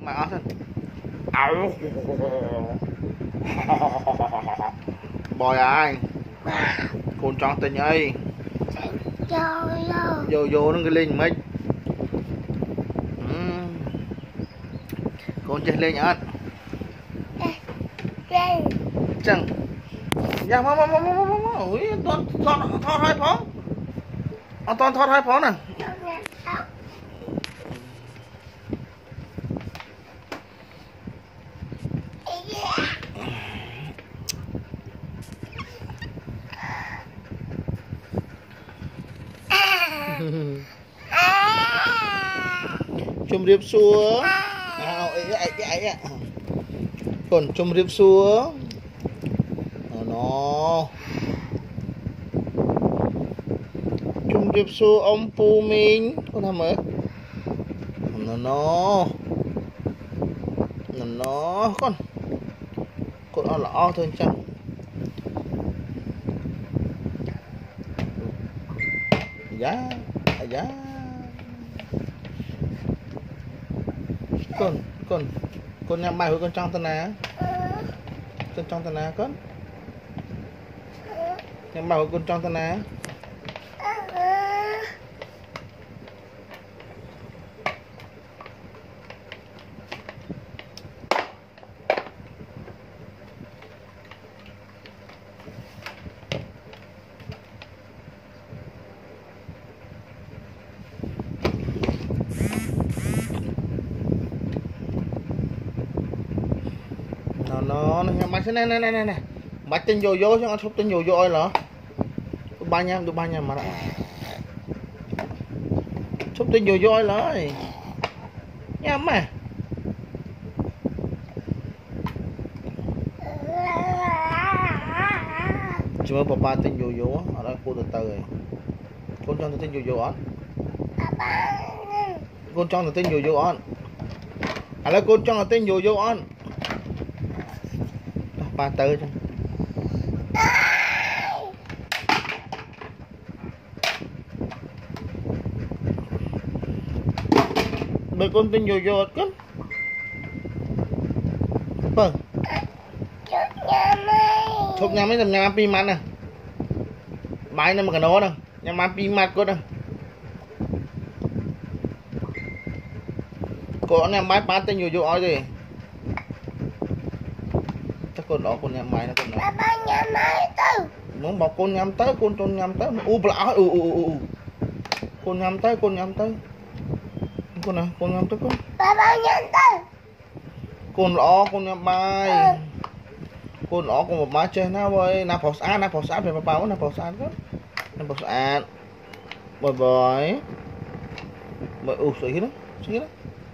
mà ăn thôi ảo bòi ai con tròn tình ấy vô vô nó cái lên mấy con chơi lên nhá chẳng dạ ui toàn thoát hai phó toàn thoát hai phó nè chum riệp xua còn chum riệp xua nó chum riệp xua ông Phu Minh con làm ơi nó con ăn lỏ thôi chăng giá con nhắm bài của con trong tên nào con nhắm bài của con trong tên nào nó mày sẽ này mày tên vô chứ ăn súp tên vô là ba nhám mà đã súp tên vô là nhám mà cuma papa tên vô ở đây cô từ từ rồi con cho tên vô ăn con cho tên vô ăn ở đây con cho tên vô ăn ba tới chứ bởi con tin vô cất vâng chụp nhà mấy thằng nhà pi mặt nè máy nó mà cả nó nè nhà má pi mặt con nè con nhà máy bán tên vô ai gì con đó con nhắm máy nó con này nhắm máy tới muốn bảo con nhắm tới con nhắm tới bả con nhắm tới con này con nhắm tới con nhắm tới con đó con nhắm máy con đó con một máy chơi nó với na phò sát về bảo na phò sát bye bye bởi sấy đó